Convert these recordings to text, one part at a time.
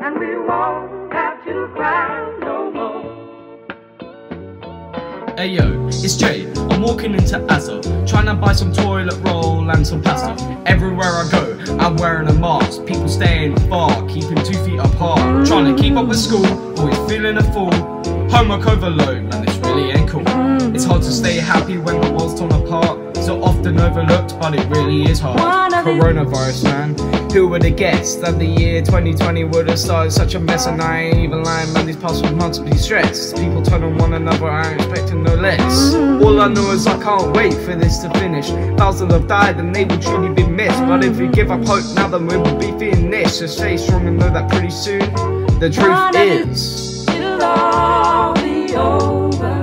and we won't have to cry no more. Hey yo, it's Jay. I'm walking into Asda, trying to buy some toilet roll and some pasta. Everywhere I go, I'm wearing a mask. People staying far, keeping 2 feet apart. Trying to keep up with school, always feeling a fool. Homework overload, man, this really ain't cool. It's hard to stay happy when the world's torn apart. So often overlooked, but it really is hard. Coronavirus, man, who would have guessed that the year 2020 would have started such a mess? And I ain't even lying, man, these past few months be stressed. People turn on one another, I ain't expecting no less. All I know is I can't wait for this to finish. Thousands have died and they will truly be missed. But if we give up hope now, then we will be feeling this. So stay strong and know that pretty soon the truth is it'll all be over.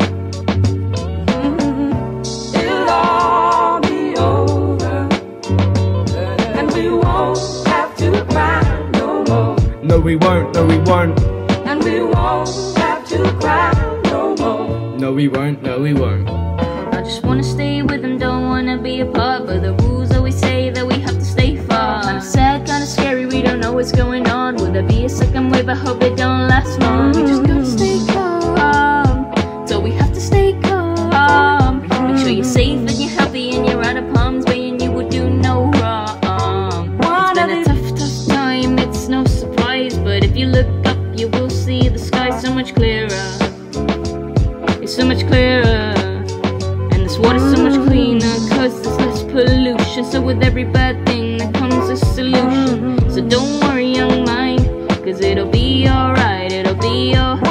It'll all be over, and we won't have to cry no more. No we won't, no we won't. And we won't have to cry no more. No we won't, no we won't. I just wanna stay with them, don't wanna be apart, but the rules always say that we have to stay far. Kinda sad, kinda scary, we don't know what's going on. Will there be a second wave? I hope it don't last long. We just gotta stay calm, so we have to stay calm. Make sure you're safe and you're healthy and you're out of harm's way and you will do no wrong. It's been a tough time, it's no surprise, but if you look up you will see the sky so much clearer. It's so much clearer. Water's so much cleaner, cause there's less pollution. So with every bad thing there comes a solution. So don't worry, young mind, cause it'll be alright, it'll be alright.